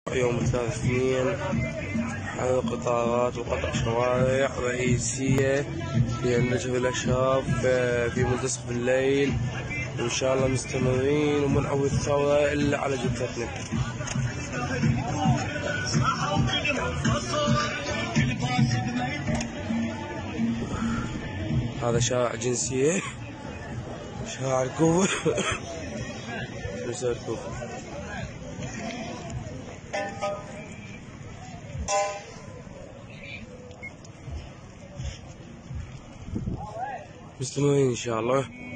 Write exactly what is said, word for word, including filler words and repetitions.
يوم الثلاث اثنين على قطارات وقطع شوارع رئيسية في النجف الأشراف في منتصف الليل، وإن شاء الله مستمرين ومنعود الثورة إلا على جثتنا. هذا شارع جنسية، شارع الكوفة. شو الكوفة؟ مستمرين إن شاء الله.